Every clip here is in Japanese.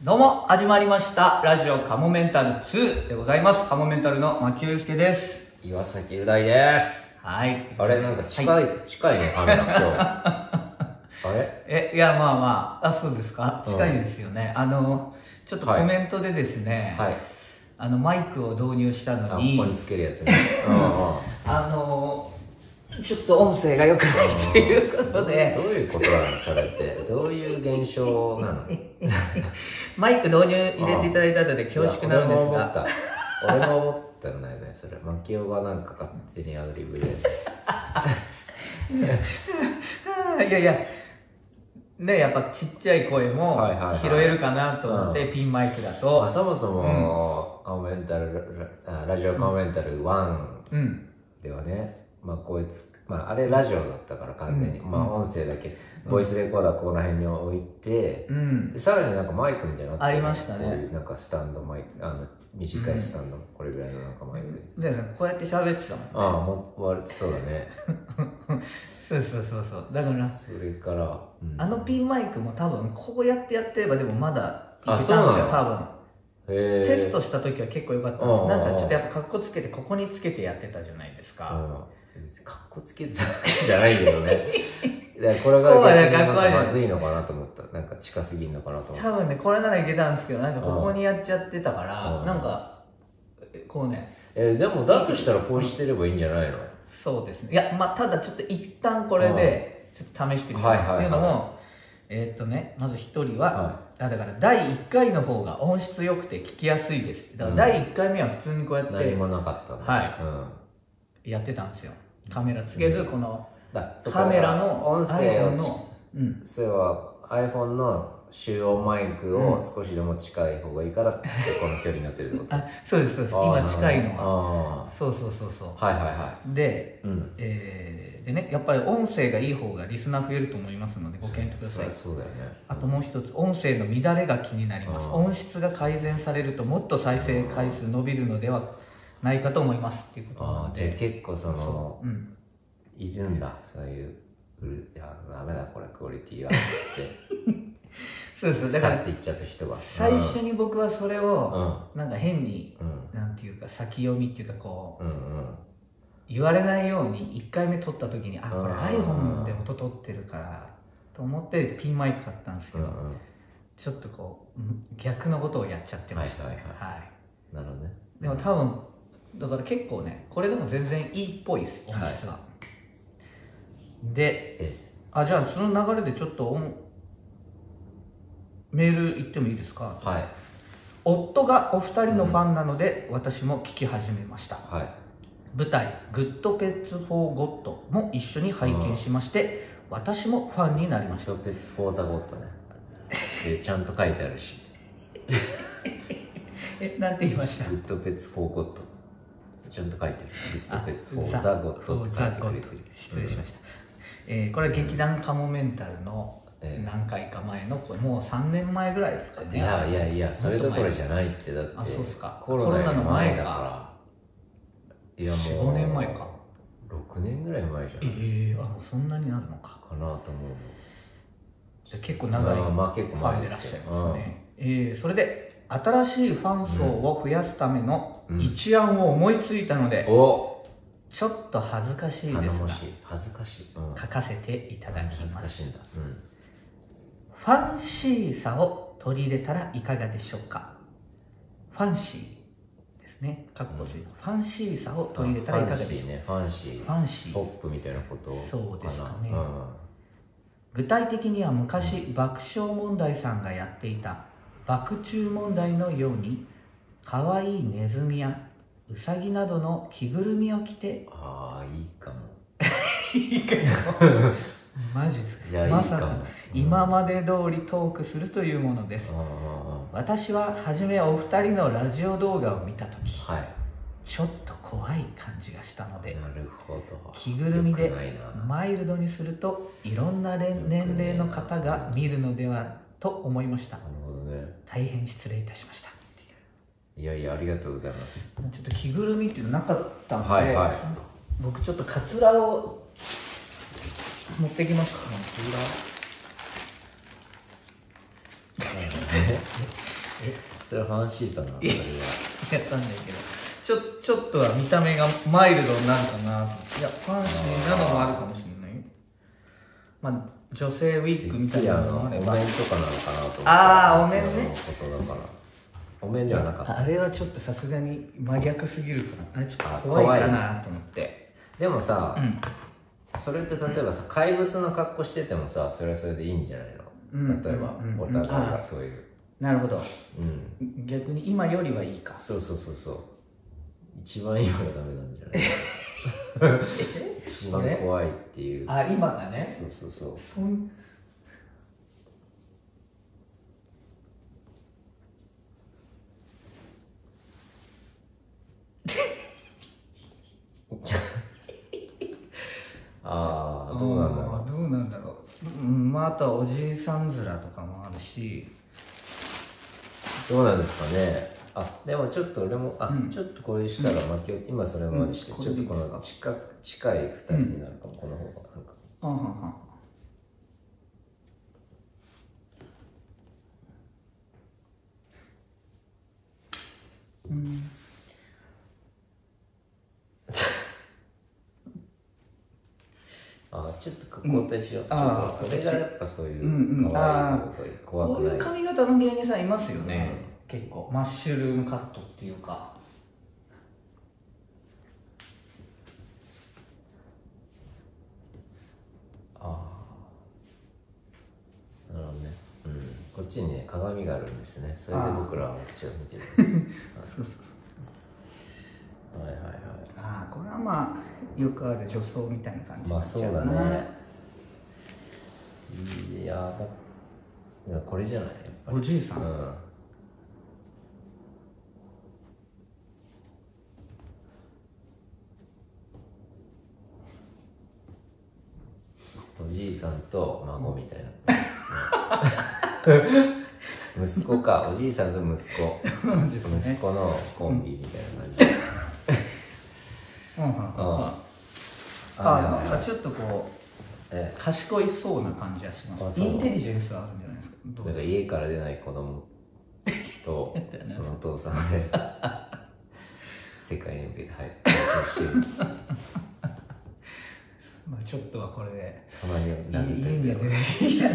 どうも始まりましたラジオカモメンタル2でございます。カモメンタルの牧祐介です。 岩崎う大です。 はい。 あれなんか近いねカメラ今日。あれ？ いやまあそうですか。近いですよね。ちょっとコメントでですね、 はい。 マイクを導入したのに、 ここにつけるやつね。 ちょっと音声が良くないということで、 どういうことなのそれって？どういう現象なの？ マイク導入入れていただいたので恐縮なんですが、 俺も思ったんだよねそれ。マキオがなんか勝手にアドリブで。 いやね、やっぱちっちゃい声も拾えるかなと思って、ピンマイクだと、 そもそも、カモメンタルラジオカモメンタル1ではね、こいつあれラジオだったから完全に、音声だけボイスレコーダーこの辺に置いて、でさらになんかマイクみたいなのありましたね。 こういうなんかスタンドマイク、短いスタンド、これぐらいのなんかマイクでこうやって喋ってたもんね。 もう割とそうだね。 そうだからそれから、 ピンマイクも多分こうやってやってればでもまだいけたんですよ多分。テストした時は結構良かったんです。なんかちょっとやっぱカッコつけてここにつけてやってたじゃないですか。 カッコつけてたわけじゃないけどね。これが逆にまずいのかなと思った。なんか近すぎんのかなと思った。 多分ねこれならいけたんですけど、なんかここにやっちゃってたから、なんかこうね。 でもだとしたらこうしてればいいんじゃないの？ そうですね。いやただちょっと一旦これでちょっと試してみたいっていうのも、まず一人は、だから第1回の方が音質良くて聞きやすいです。だから第1回目は普通にこうやって何もなかったのやってたんですよ。カメラつけず、このカメラの音声をそれ iPhone は iPhone の集音マイクを少しでも近い方がいいからってこの距離になってるってこと？ そうです今近いのはそうはいでね、やっぱり音声がいい方がリスナー増えると思いますのでご検討ください。 そうだよね。 あともう一つ、音声の乱れが気になります。音質が改善されるともっと再生回数伸びるのではないかと思いますっていうことなので。 じゃあ結構いるんだそういう、いやダメだこれクオリティがってそうだから去っていっちゃった人が最初に僕はそれをなんか変になんていうか先読みっていうかこう言われないように1回目撮った時にこれ iPhone で音撮ってるからと思ってピンマイク買ったんですけど、ちょっとこう逆のことをやっちゃってましたね。 なるほどね。 でも多分だから結構ねこれでも全然いいっぽいです音質が。でじゃあその流れでちょっとメール言ってもいいですか？夫がお二人のファンなので私も聞き始めました。舞台「グッドペッツ・フォー・ゴッド」も一緒に拝見しまして、私もファンになりました。 グッドペッツ・フォー・ザ・ゴッドね。ちゃんと書いてあるし。 なんて言いました？ グッドペッツ・フォー・ゴッド。ちゃんと書いてる。グッドペッツ・フォー・ザ・ゴッドって書いてくれてる。 失礼しました。これは劇団カモメンタルの何回か前のもう3年前ぐらいですかね。 いやそれどころじゃないって。だってコロナの前だから。いやもう 4、5年前か 6年ぐらい前じゃん。 もうそんなになるのかなと思う。 じゃあ結構長いファンでいらっしゃいますね。それで新しいファン層を増やすための一案を思いついたので、ちょっと恥ずかしいですが書かせていただきます。ファンシーさを取り入れたらいかがでしょうか。ファンシーですね。ファンシーさを取り入れたらいかがでしょうか。 ファンシーポップみたいなことかな。 そうですかね。具体的には昔爆笑問題さんがやっていた爆注問題のように可愛いネズミやウサギなどの着ぐるみを着ていいかもいいかもマジですか？まさか今まで通りトークするというものです。私は初めお二人のラジオ動画を見た時、ちょっと怖い感じがしたので、着ぐるみでマイルドにするといろんな年齢の方が見るのではと思いました。大変失礼いたしました。 いやありがとうございます。 ちょっと着ぐるみっていうのなかったので、僕ちょっとカツラを持ってきました。 それはファンシーさな、それは。 やったんだけど、ちょっとは見た目がマイルドになるかな。いや、ファンシーなのもあるかもしれない。まあ、女性ウィッグみたいなのもあれば。 お面とかなのかなと思って。 ああ、お面ね。 ことだから。お面ではなかった。 あれはちょっとさすがに真逆すぎるから、あれちょっと怖いかなと思って。 でもさ、それって例えばさ、怪物の格好しててもさ、それはそれでいいんじゃないの？例えば、お互いがそういう。 なるほど。逆に今よりはいいか。 そう。一番今がダメなんじゃない？一番怖いっていう。 あ、今がね。 そう。ああ、どうなんだろう。 どうなんだろう。まあ、あとはおじいさん面とかもあるし。 どうなんですかね。でもちょっと俺も、ちょっとこれしたら、今それまでして、ちょっとこの近い2人になるかも、この方がなんか。ちょっと交代しよう。ちょっとこれがやっぱそういう怖くない。 こういう髪型の芸人さんいますよね。結構マッシュルームカットっていうか。 なるほどね。こっちにね鏡があるんですね。それで僕らはこっちを見てる。 これはまあよくある女装みたいな感じになっちゃう。 まあそうだね。いやこれじゃない、やっぱり。 おじいさん。 おじいさんと孫みたいな。息子か、おじいさんと息子。息子のコンビみたいな感じ。 なんかちょっとこう賢いそうな感じがします。インテリジェンスはあるんじゃないですか。 なんか家から出ない子供とそのお父さんで世界に向けて配信してる。 まあちょっとはこれでたまに家には出ないみたいな。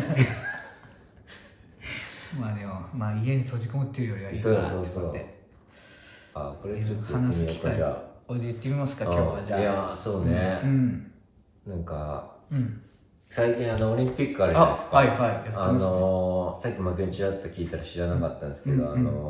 まあでも家に閉じこもってるよりはいいかなってことで。 これちょっとやってみようか。じゃあおいで言ってみますか、今日は。じゃあ。 いやそうね。なんか最近オリンピックあるじゃないですか。さっきマキオにちらっと聞いたら知らなかったんですけど、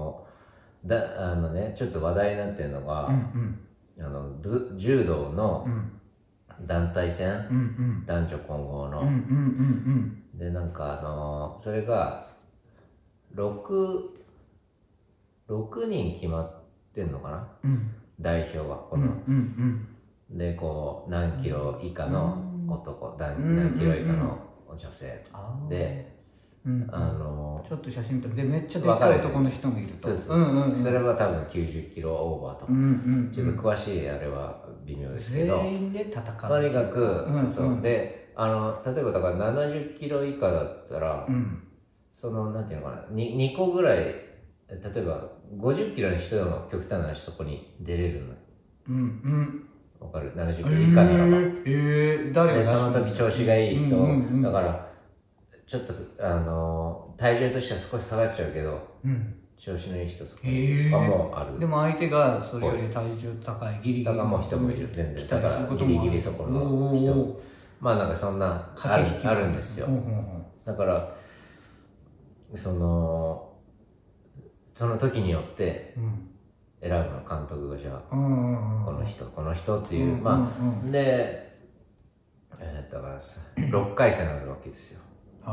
ちょっと話題になってるのが、柔道の団体戦、男女混合の。でなんかそれが6人決まってんのかな、代表がこの。でこう何キロ以下の男、何キロ以下の女性で、 ちょっと写真見てでめっちゃでっかい男の人もいると。 それは多分90キロオーバーとか、ちょっと詳しいあれは微妙ですけど、 全員で戦う。 とにかくそうで、例えばだから70キロ以下だったら、そのなんていうのかな、2個ぐらい、例えば50キロの人でも極端な人そこに出れるの。わかる？70キロ以下ならば。でその時調子がいい人、だからちょっと体重としては少し下がっちゃうけど、調子のいい人とかもある。 でも相手がそれより体重高いギリギリの人もいる。全然だからギリギリそこの人、なんかそんなあるんですよ。だからその時によって選ぶの、監督が。じゃあこの人っていう、でだから6回戦あるわけですよ。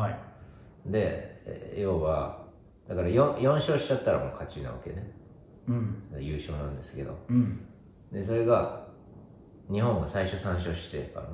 で要はだから4勝しちゃったらもう勝ちなわけね。優勝なんですけど、でそれが日本が最初3勝してから、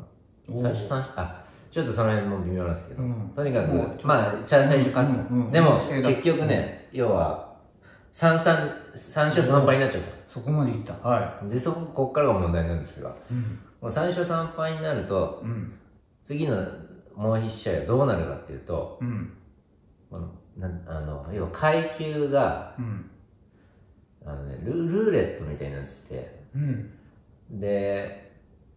最初3勝、ちょっとその辺も微妙なんですけど、とにかく最初勝つ。でも結局ね、要は3勝3敗になっちゃった。 そこまでいった。 でこっからが問題なんですが、3勝3敗になると、次のもう1試合はどうなるかっていうと、 要は階級が、ルーレットみたいになってて、で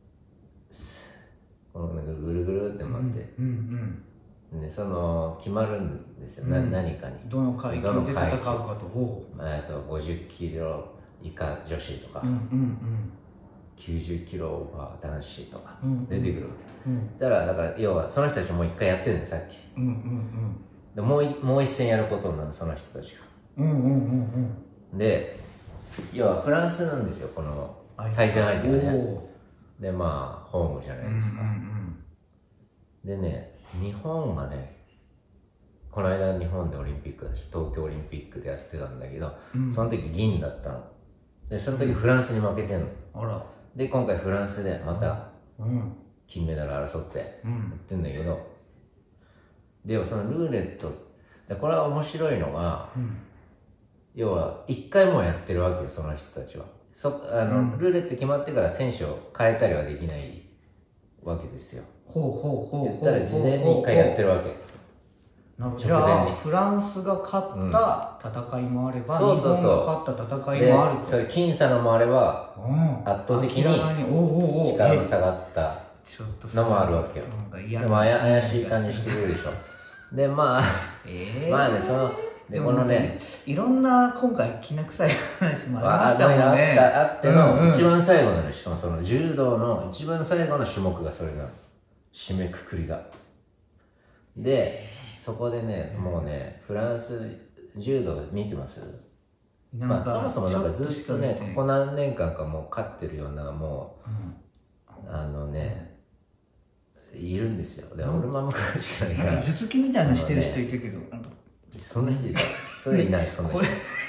このなんかぐるぐるって回って、でその決まるんですよ、何かにどの階級で戦うかと。 50キロ以下女子とか、90キロオーバー男子とか出てくるわけ。だから要はその人たちもう一回やってるんだよさっき。でもう一戦やることになるその人たちが。で要はフランスなんですよこの対戦相手がね。でまあホームじゃないですか。でね日本がねこの間日本でオリンピックだし東京オリンピックでやってたんだけど、その時銀だったの。でその時フランスに負けてんの。で今回フランスでまた金メダル争ってやってんだけど、でもそのルーレットこれは面白いのが、要は1回もやってるわけよその人たちは。ルーレット決まってから選手を変えたりはできないわけですよ。言ったら事前に1回やってるわけ。 じゃあフランスが勝った戦いもあれば、日本が勝った戦いもあると。 それ僅差のもあれば、圧倒的に力の下がったのもあるわけよ。でも怪しい感じしてくるでしょ。でまあまあねでこのねいろんな今回きな臭い話もありましたもんね。 あっての一番最後なの。しかもその柔道の一番最後の種目がそれなの。締めくくりが。でそこでねもうねフランス柔道見てます？まあそもそもなんかずっとねここ何年間かもう勝ってるようなもういるんですよ。で俺もあんま詳しくないから。 頭突きみたいなしてる人いるけど、 そんな人いない。それいないそんな人。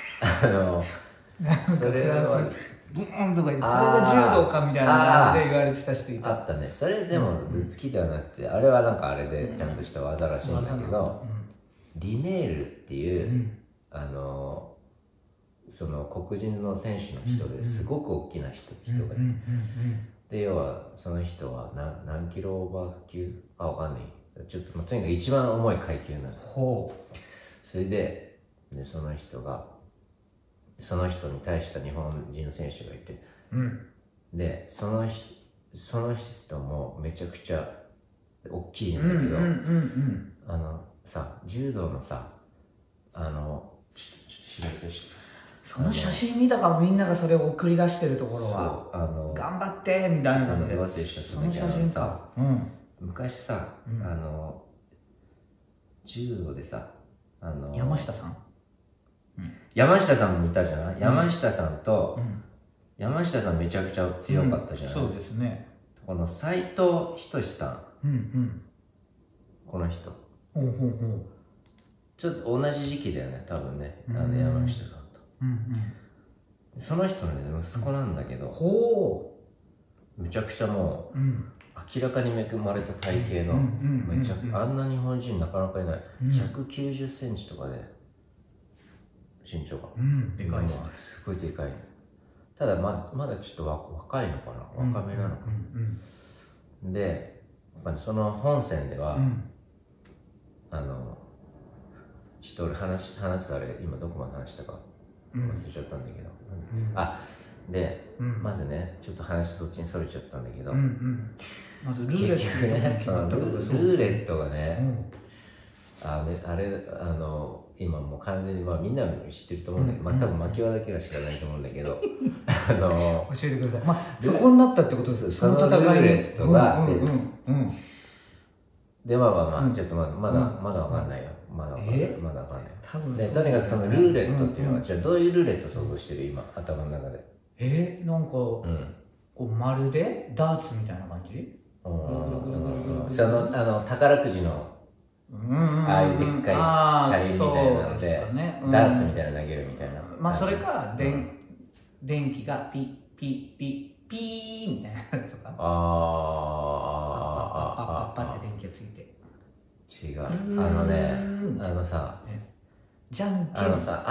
それはブーンとか言って、それが柔道かみたいな感じで言われてた人いた。 あったね。それでも頭突きではなくて、あれはなんかあれでちゃんとした技らしいんだけど、リメールっていうその黒人の選手の人ですごく大きな人がいて、で要はその人は何キロオーバー級かわかんない。ちょっととにかく一番重い階級なの。それでその人に対した日本人の選手がいて、でその人もめちゃくちゃ大きいんだけど、柔道のさちょっと知らせして。 その写真見たからみんながそれを送り出してるところは頑張ってみたいなので、 忘れちゃったんだけどさ、昔さ柔道でさ山下さん、 山下さんもいたじゃない。山下さんと山下さんめちゃくちゃ強かったじゃない。 そうですね。 この斉藤仁さん、この人ちょっと同じ時期だよね多分ね、山下さんと。その人の息子なんだけど、めちゃくちゃもう明らかに恵まれた体型のあんな日本人なかなかいない。190センチとかで身長がでかいですね。 すごいでかい。ただまだちょっと若いのかな、若めなのかな。でその本戦ではちょっと俺話すあれ今どこまで話したか忘れちゃったんだけど、でまずねちょっと話そっちにそれちゃったんだけど、 まずルーレットね、 ルーレットがね、あれ今もう完全にみんな知ってると思うんだけど、多分牧原だけが知らないと思うんだけど教えてください。そこになったってことです。 そのルーレットがでちょっとまだわかんないよ。まだわかんない。でとにかくそのルーレットっていうのはじゃあどういうルーレット想像してる今頭の中で。 なんかこうまるでダーツみたいな感じ。 その宝くじのああいうでっかい車輪みたいなのでダーツみたいな投げるみたいな。 それか電気がピッピッピッピーみたいなやつとか。パッパッパッって電気がついて。 違う。 じゃんけん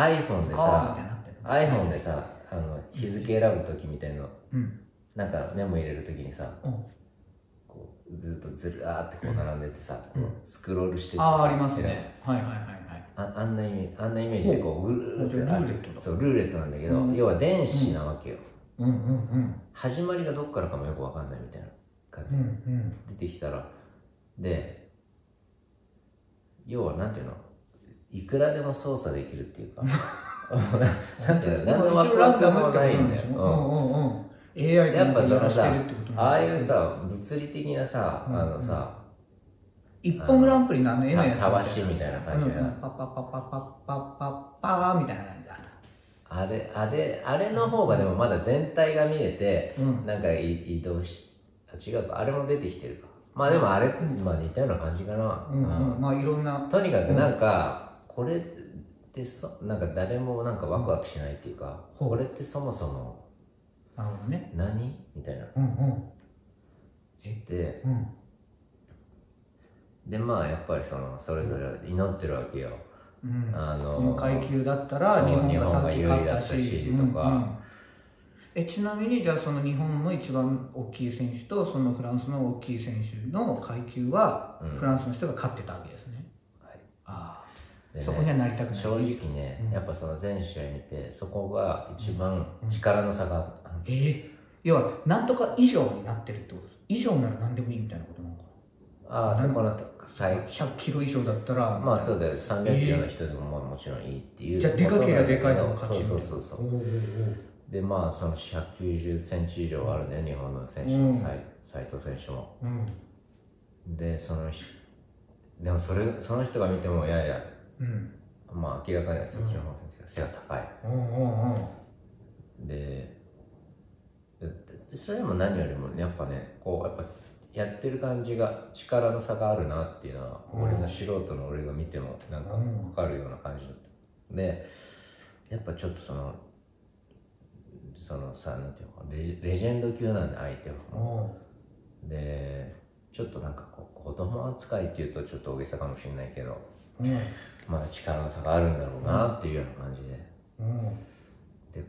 iPhone でさ日付選ぶ時みたいのなんかメモ入れる時にさこうずっとずらーってこう並んでてさスクロールしててさ。 ありますね。はい。 あんなイメージでこうぐるってルーレットだ。 そうルーレットなんだけど、要は電子なわけよ。 始まりがどっからかもよく分かんないみたいな感じで出てきたら、で要はなんていうの、いくらでも操作できるっていうか何のワクワクもないんだよ。 AI やっぱそのさ、ああいうさ物理的なさ、 一本グランプリの絵のやつたわしみたいな感じで、 パパパパパパパパみたいな感じだ。 あれの方がでもまだ全体が見えて、なんか移動し、違うか、あれも出てきてるか。まあでもあれ、まあ似たような感じかな。 まあいろんな。 とにかくなんか、これってなんか誰もなんかワクワクしないっていうか、これってそもそも、 なるほどね。 何みたいな。して、でまあやっぱりそれぞれ祈ってるわけよ。 その階級だったら日本がさっき勝ったしとか。ちなみにじゃあその日本の一番大きい選手とそのフランスの大きい選手の階級はフランスの人が勝ってたわけですね。そこにはなりたくない。 正直ね、やっぱその全試合見てそこが一番力の差が要は何とか以上になってるってことです。以上なら何でもいいみたいなことなのかな。 そこの 100キロ以上だったらまあそうだよ、300キロの人でもまあもちろんいいっていう。 じゃあでかければでかい方が勝ち。 そうでまあその190センチ以上あるね、日本の選手も斉藤選手も。ででもその人が見てもいやいや、まあ明らかにそっちの方が背が高い。でそれでも何よりもやっぱね、こうやっぱやってる感じが力の差があるなっていうのは、俺の素人の俺が見てもなんか分かるような感じだった。でやっぱちょっとそのさ、なんていうのか、レジェンド級なんで相手は。でちょっとなんかこう子供扱いっていうとちょっと大げさかもしれないけど、まだ力の差があるんだろうなっていうような感じで、で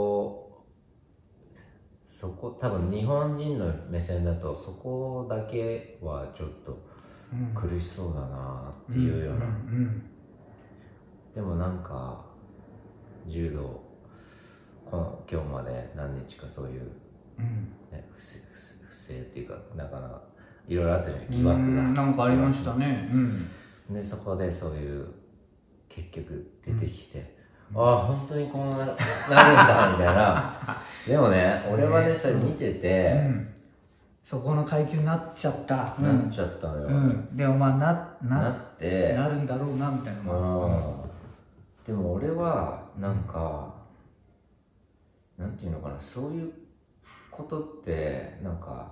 そこ多分日本人の目線だとそこだけはちょっと苦しそうだなっていうような。でもなんか柔道今日まで何日かそういう、不正っていうかなんかいろいろあったじゃん、疑惑が。 なんかありましたね。 でそこでそういう結局出てきて、ああ本当にこうなるんだみたいな。でもね、俺はねそれ見てて、 そこの階級になっちゃった、 なっちゃったのよ。 でもまあなるんだろうなみたいな。 でも俺はなんかなんていうのかな、そういうことってなんか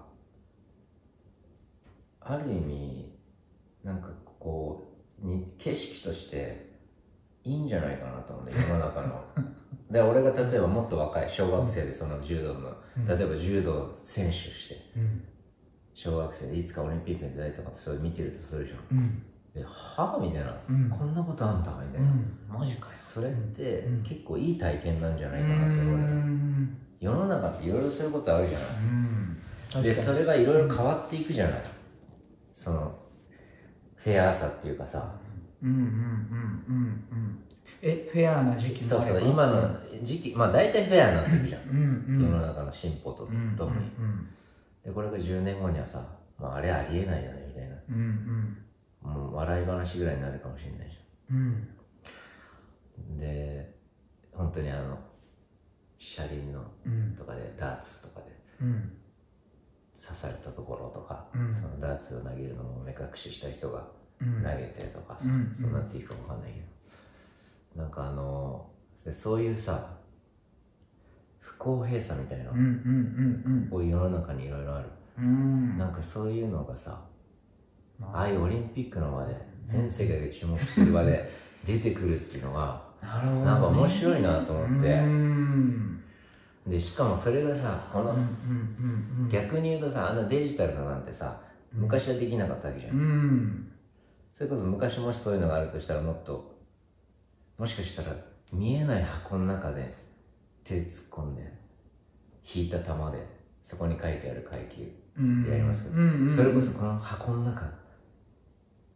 ある意味なんかこう景色としていいんじゃないかなと思うんだよ、世の中の。で俺が例えばもっと若い小学生でその柔道の、例えば柔道選手して、小学生でいつかオリンピックに出たいとかってそれ見てるとするじゃん。ではぁみたいな、こんなことあんだみたいな、マジかよ。それって結構いい体験なんじゃないかなと思うね。世の中っていろいろそういうことあるじゃない。でそれがいろいろ変わっていくじゃない、そのフェアさっていうかさ。フェアな時期もあれば。 そう今の時期、まあ大体フェアになっていくじゃん、世の中の進歩とともに。でこれが10年後にはさ、まあ、あれありえないよねみたいな、もう笑い話ぐらいになるかもしれないじゃん。で本当に車輪のとかで、ダーツとかで刺されたところとか、そのダーツを投げるのも目隠しした人が投げてとかさ、そうなっていくかもわかんないけど、なんかそういうさ不公平さみたいな、こういう世の中にいろいろある、なんかそういうのがさ、ああいうオリンピックの場で全世界が注目してる場で出てくるっていうのがなんか面白いなと思って。でしかもそれがさ、この逆に言うとさ、デジタルのなんてさ昔はできなかったわけじゃん。それこそ昔もしそういうのがあるとしたら、もしかしたら見えない箱の中で手突っ込んで引いた玉でそこに書いてある階級でやりますけど、それこそこの箱の中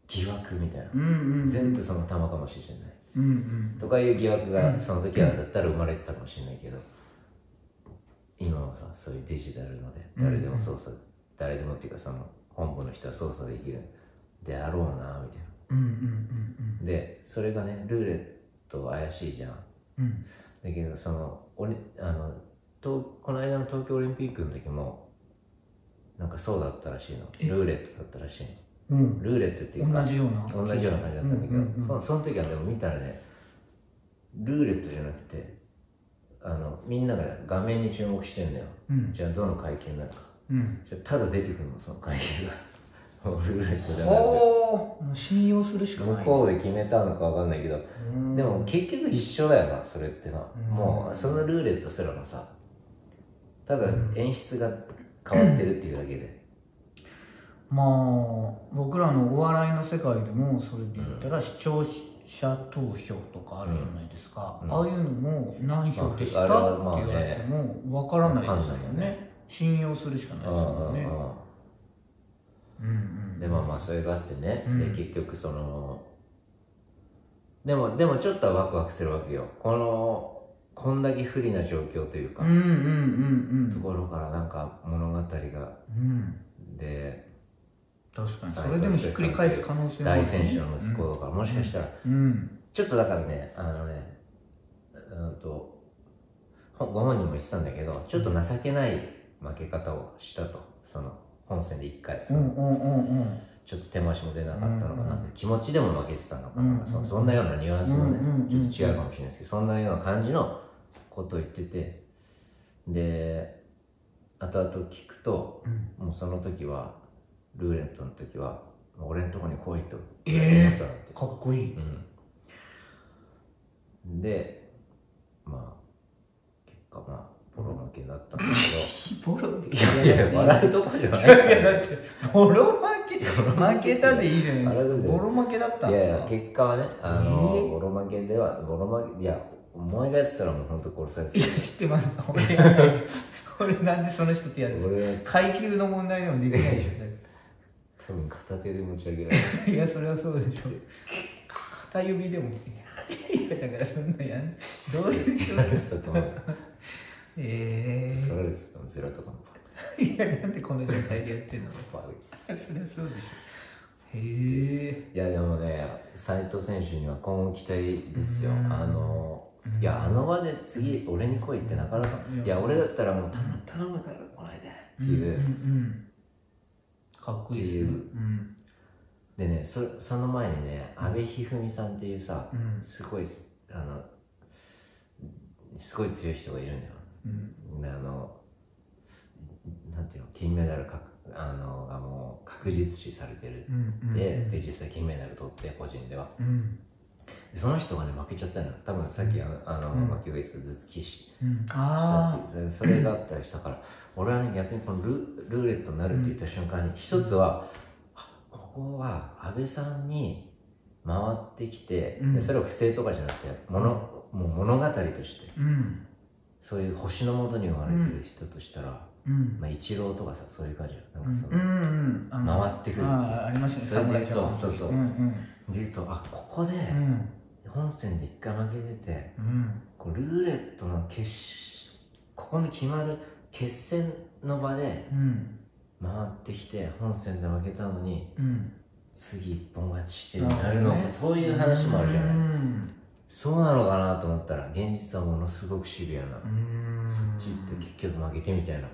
疑惑みたいな、全部その玉かもしれない、とかいう疑惑がその時はだったら生まれてたかもしれないけど、今はさそういうデジタルので誰でも操作、誰でもっていうかその本部の人は操作できるであろうなみたいな、でそれがねルーレット怪しいじゃん、だけどそのこの間の東京オリンピックの時もなんかそうだったらしいの、ルーレットだったらしいの、ルーレットっていうか同じような感じだったんだけど、その時はでも見たらねルーレットじゃなくてみんなが画面に注目してんだよ、じゃあどの階級なのか、じゃあただ出てくるのその階級がルーレットじゃなくて、 もう信用するしかない、 向こうで決めたのかわかんないけど、でも結局一緒だよなそれってな、もうそのルーレットすらもさただ演出が変わってるっていうだけで、 まあ僕らのお笑いの世界でもそれで言ったら視聴者投票とかあるじゃないですか、ああいうのも何票でしたって言われても分からないですよね、信用するしかないですよね。 でまあそれがあってね、で結局そのでもちょっとはワクワクするわけよ、こんだけ不利な状況というかところからなんか物語が、で確かにそれでもひっくり返す可能性もある、 大選手の息子とか、もしかしたら、ちょっとだからねご本人も言ってたんだけどちょっと情けない負け方をしたと、その本戦で1回ちょっと手回しも出なかったのかな、気持ちでも負けてたのかな、そんなようなニュアンスのねちょっと違うかもしれないですけど、そんなような感じのことを言ってて、で後々聞くと、もうその時はルーレットの時は俺のとこに来いとかっこいい、 でまあ結果ボロ負けだったんだけどボロ負けいや笑うとこじゃないから、いやだってボロ負けたでいいじゃないですか、ボロ負けだったんですか。 いや結果はねボロ負けではいやお前がやってたらもう本当殺されてた。いや知ってます俺なんでその人とやるんですか、階級の問題でもできないでしょ多分片手で持ち上げられるいやそれはそうでしょ、片指でもいやだからそんなどういう取られてたと思う取られてたのゼロとかもいやなんでこの状態でやってんのそれはそうでしょ。へえ。 いやでもね斉藤選手には今後期待ですよ。いやあの場で次俺に来いってなかなか、いや俺だったらもう頼むから来ないでっていう、 かっこいいですね。 でねその前にね阿部一二三さんっていうさ、すごい強い人がいるんだよ。なんていうの金メダルがもう確実視されてる、で実際金メダル取って個人では、その人がね負けちゃったのよ。多分さっきマキオが言ってた頭突きしたっていう、それがあったりしたから、俺はね逆にこのルーレットになるって言った瞬間に一つはここは安倍さんに回ってきて、でそれを不正とかじゃなくてもう物語として、そういう星の下に生まれてる人としたら、まあイチローとかさそういう感じなんかその、回ってくるっていう、 ありましたね。 それで言うとそうそう、で言うとここで本戦で一回負けてて、こうルーレットのここで決まる決戦の場で回ってきて本戦で負けたのに、次一本勝ちしてなるのか、そういう話もあるじゃない。そうなのかなと思ったら現実はものすごくシビアな、そっち行って結局負けてみたいな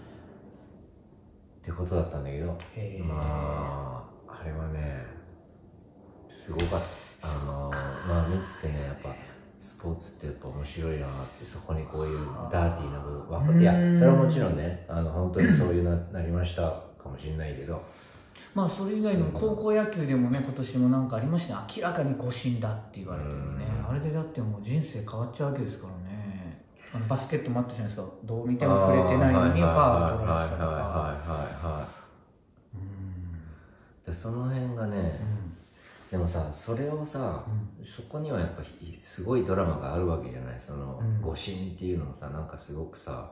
ってことだったんだけど、まああれはねすごかった。まあ見ててねやっぱスポーツってやっぱ面白いなって、そこにこういうダーティーな部分いやそれはもちろんね本当にそういうなりましたかもしれないけど、 まあそれ以外の高校野球でもね今年もなんかありましたね。明らかに誤審だって言われてるね。あれでだってもう人生変わっちゃうわけですからね。バスケットもあったじゃないですか。どう見ても触れてないのにファウル取られたとか。 その辺がね、でもさそれをさ、そこにはやっぱりすごいドラマがあるわけじゃない。その誤審っていうのもさなんかすごくさ、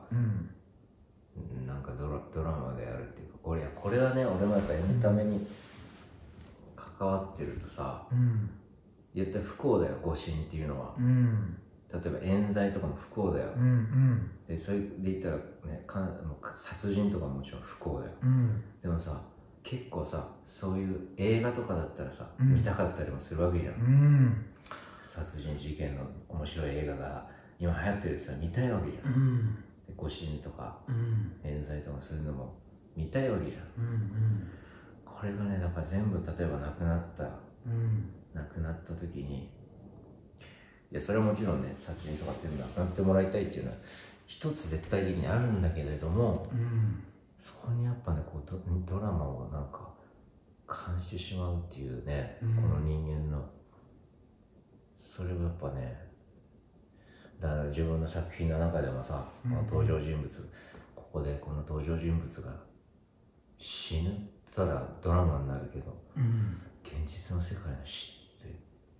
なんかドラマであるっていうか、これはね俺もやっぱエンタメに関関わってるとさ、言ったら不幸だよ、誤診っていうのは。例えば冤罪とかも不幸だよ。でそれで言ったらね、殺人とかももちろん不幸だよ。でもさ、結構さ、そういう映画とかだったらさ、見たかったりもするわけじゃん。殺人事件の面白い映画が今流行ってるってさ、見たいわけじゃん。で誤診とか冤罪とかそういうのも見たいわけじゃん。これがね、だから全部例えばなくなった時に、いやそれはもちろんね、殺人とか全部なくなってもらいたいっていうのは一つ絶対的にあるんだけれども、そこにやっぱね、こうドラマをなんか感じてしまうっていうね、この人間のそれはやっぱね、だから自分の作品の中でもさ、登場人物、ここでこの登場人物が死ぬったらドラマになるけど、現実の世界の死って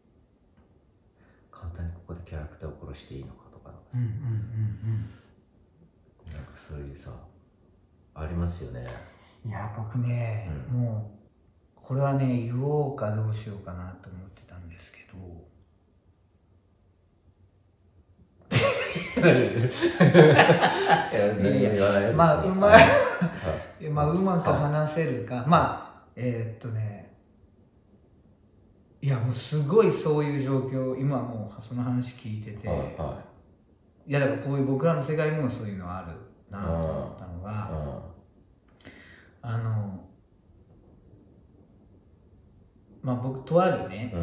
簡単にここでキャラクターを殺していいのかとか、なんかそういうさありますよね。 いや僕ね、もうこれはね言おうかどうしようかなと思ってたんですけどまあうまく話せるか、いやもうすごいそういう状況、今もうその話聞いてて、いやだからこういう僕らの世界にもそういうのあるなと思ったのが、僕とあるね、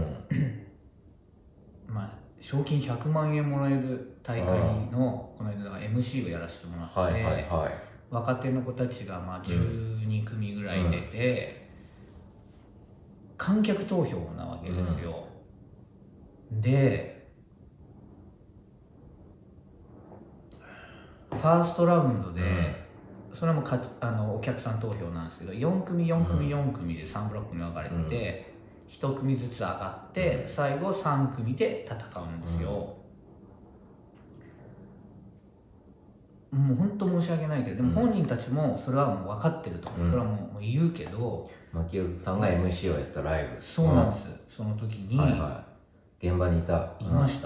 賞金100万円もらえる大会のこの間 MC をやらせてもらって、若手の子たちが12組ぐらい出て、観客投票なわけですよ。でファーストラウンドで、それもお客さん投票なんですけど、4組で3ブロックに分かれてて、1組ずつ上がって、最後3組で戦うんですよ。もう本当申し訳ないけど、でも本人たちもそれはもう分かってると、これはもう言うけど、 牧尾さんが MC をやったライブ、 そうなんです。その時に現場にいました。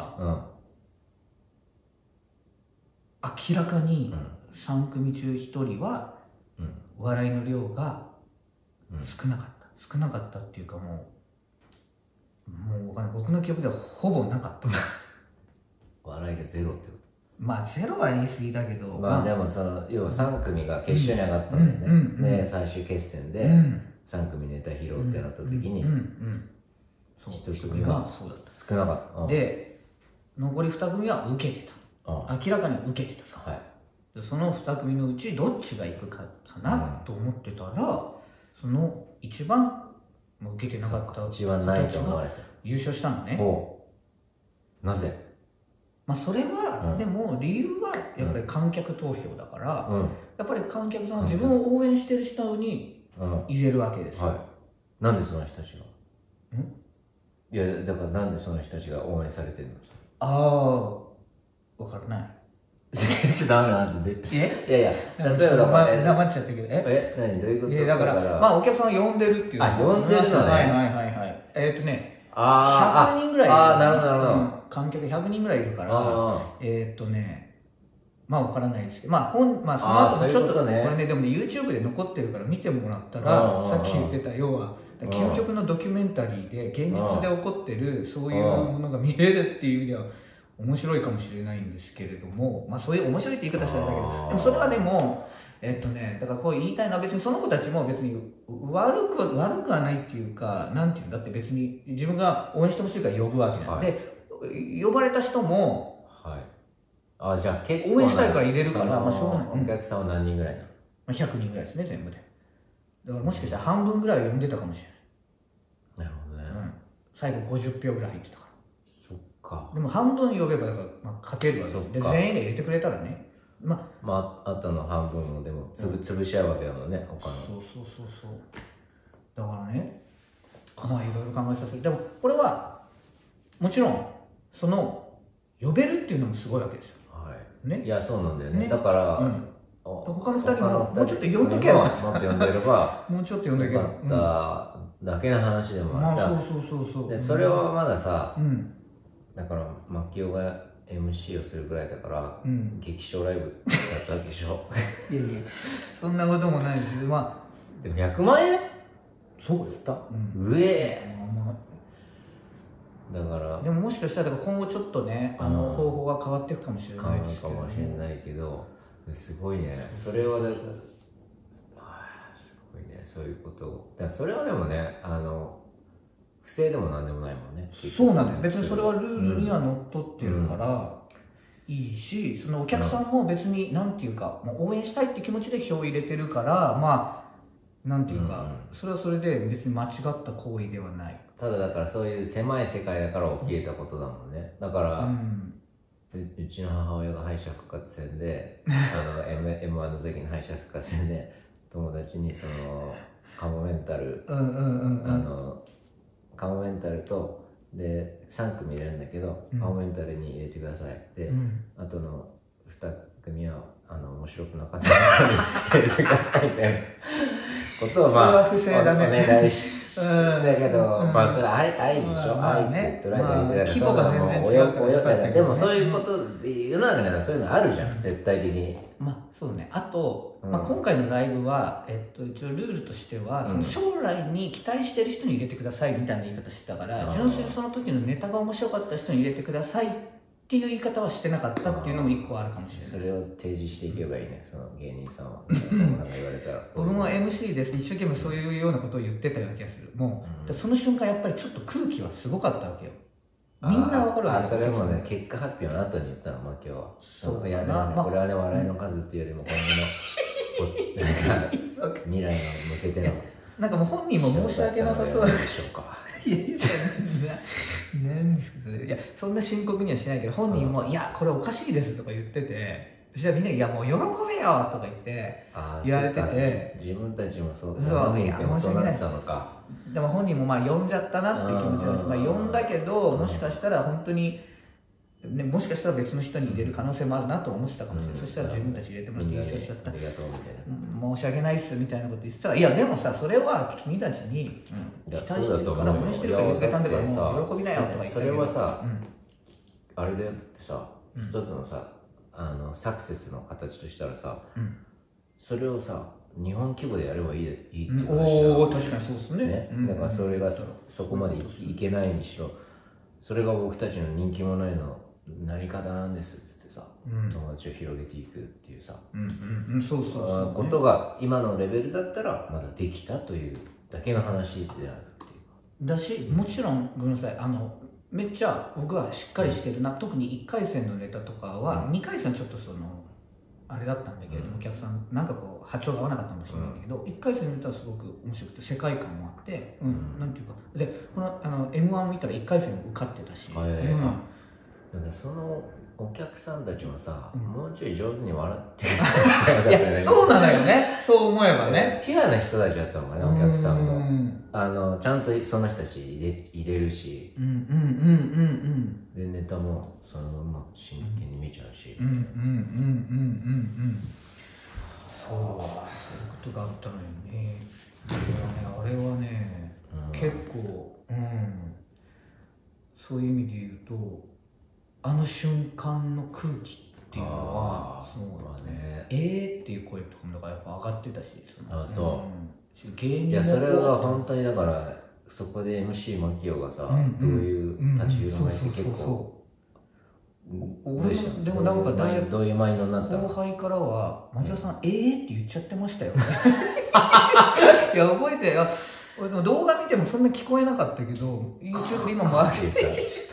明らかに3組中1人は笑いの量が少なかったっていうか、もう僕の記憶ではほぼなかった笑いがゼロってこと？ ゼロは言い過ぎだけど、 でも要は3組が決勝に上がったんだよね。で最終決戦で3組ネタ披露ってなった時に1組は少なかった。 で残り2組は受けてた、明らかに受けてたさ。でその2組のうちどっちが行くかなと思ってたら、その一番受けてなかった一番ないと思われた優勝したのね。 なぜ？ それは、でも理由はやっぱり観客投票だから、やっぱり観客さんは自分を応援してる人に入れるわけですよ。 なんでその人たちが？いやだからなんでその人たちが応援されてるの？ 分からない。 ちょっとダメなんで。いや例えば黙っちゃったけど、 何どういうこと？ だからお客さんを呼んでるっていう。 呼んでるのね。 100人ぐらいいる。 なるほど。 観客100人ぐらいいるから、分からないですけど、その後もちょっとこれね、でもね YouTube で残ってるから見てもらったら、さっき言ってた要は究極のドキュメンタリーで現実で起こってるそういうものが見れるっていう意味では面白いかもしれないんですけれども、そういう面白いって言い方したらだけど、でもそれはでもだからこう言いたいのは、別にその子たちも別に悪くはないっていうか、なんていうんだって、別に自分が応援してほしいから呼ぶわけなんで、呼ばれた人もじゃあ結構応援したいから入れるから、しょうがない。 お客さんは何人ぐらいなの ？100人ぐらいですね、全部で。だからもしかしたら半分ぐらい呼んでたかもしれない。 なるほどね。 最後50票ぐらい入ってたから。 そっか。 でも半分呼べばだから勝てるわけで、全員が入れてくれたらね。 あとの半分をでも潰し合うわけだもんね、他の。 そう。だからね、いろいろ考えさせる。でもこれはもちろんその呼べるっていうのもすごいわけですよ。 いやそうなんだよね。だから他の2人ももうちょっと呼んどけばよかった。 もっと呼んでればもうちょっと呼んどけばよかっただけの話でもある。でそれはまださ、だからマキオが MC をするぐらいだから、劇場ライブだったわけでしょ。 いやいや、そんなこともないですけど、まあでも100万円そうつった、 うえだからでももしかしたら今後ちょっとね、方法が変わっていくかもしれないですけど、 かもしれないけど、すごいね。それはだからすごいね、そういうことを。だからそれはでもね、不正でもなんでもないもんね。 そうなんだよ。別にそれはルールにはのっとってるから、いいし、そのお客さんも別になんていうか、もう応援したいって気持ちで票を入れてるから、まあなんていうか、それはそれで別に間違った行為ではない。 ただだからそういう狭い世界だから起きたことだもんね。だから、うちの母親が敗者復活戦でM1 の時の敗者復活戦で友達にそのカモメンタルカモメンタルとで3組入れるんだけど、カモメンタルに入れてくださいで、あとの2組は面白くなかったのに入れてくださいみたいなことをそれは不正だね。 お願いだけど、まあそれ愛でしょ、愛って捉えたらいいんだから、 規模が全然違うから。 でもそういうこと世の中にはそういうのあるじゃん、絶対的に。 まあそうね。あと、今回のライブは一応ルールとしては、その将来に期待してる人に入れてくださいみたいな言い方してたから、純粋にその時のネタが面白かった人に入れてくださいっていう言い方はしてなかったっていうのも一個あるかもしれない。 それを提示していけばいいね、その芸人さんは。なんか言われたら。 僕も MC です、一生懸命そういうようなことを言ってたような気がする。もう、その瞬間やっぱりちょっと空気はすごかったわけよ。みんなわかるわけ。 それもね、結果発表の後に言ったの、今日は。そういや、でもね、これはね、笑いの数っていうよりも今後の未来の向けての。 なんかもう本人も申し訳なさそうでしょうか。 いやいや、なんですかそれ。いや、そんな深刻にはしないけど、本人も、いや、これおかしいですとか言ってて、そしたらみんな、いや、もう喜べよとか言って、言われてて。 自分たちもそう、そうなってたのか。 でも本人もまあ呼んじゃったなって気持ちがし、まあ呼んだけど、もしかしたら本当に、ね、もしかしたら別の人に入れる可能性もあるなと思ってたかもしれない。そしたら自分たち入れてもらって優勝しちゃった。 ありがとうみたいな。 申し訳ないっすみたいなこと言ってたら、いやでもさ、それは君たちに期待してるから応援してるから言ってくれたんだからもう喜びなよとか言って。 それはさ、あれだよってさ、一つのさ、サクセスの形としたらさ、それをさ、日本規模でやればいいっていう話だ。 おお、確かにそうですね。 だからそれがそこまでいけないにしろ、それが僕たちの人気者へのなり方なんですっつってさ、友達を広げていくっていうさ、ことが今のレベルだったらまだできたというだけの話であるっていうか。 だし、もちろんごめんなさい、めっちゃ僕はしっかりしてるな、特に1回戦のネタとかは、2回戦ちょっとあれだったんだけれども、お客さんなんかこう波長が合わなかったかもしれないんだけど、1回戦のネタはすごく面白くて世界観もあって、なんていうかで、このM1 見たら1回戦も受かってたし、 なんかそのお客さんたちもさ、もうちょい上手に笑っていや、そうなのよね、そう思えばね。 ピュアな人たちだったのかね、お客さんも。ちゃんとその人たち入れるし、でネタもそのまま真剣に見ちゃうし。 そういうことがあったのよね。あれはね、結構、そういう意味で言うと、あの瞬間の空気っていうのは、っていう声とかもだからやっぱ上がってたし、 芸人もいや、それは本当にだからそこで MC マキオがさ、どういう立ち振る舞いって結構。 でもなんかどういうマインドになったの？ 後輩からは「マキオさんって言っちゃってましたよ」いや覚えて、俺でも動画見てもそんな聞こえなかったけど YouTube で今もあるいや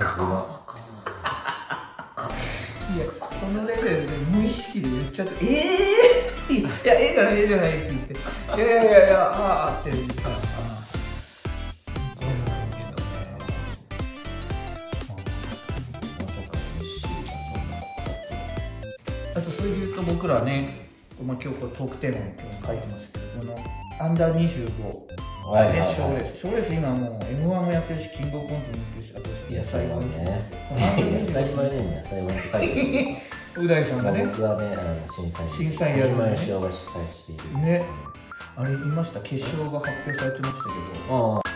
そのレベルで無意識で言っちゃって「いやじゃないじゃない」って言って「いやって言ったらあとそれで言うと僕らね、今日これトークテーマに書いてますけど、このアンダー25賞レース今もう M1 もやってるし、キングオブコントもやってるし、あと野菜はね、当たり前で野菜はって書いてる。 う大さんがね、 僕はね、審査員やる前に主催している。 ね、あれ見ました、決勝が発表されてましたけど。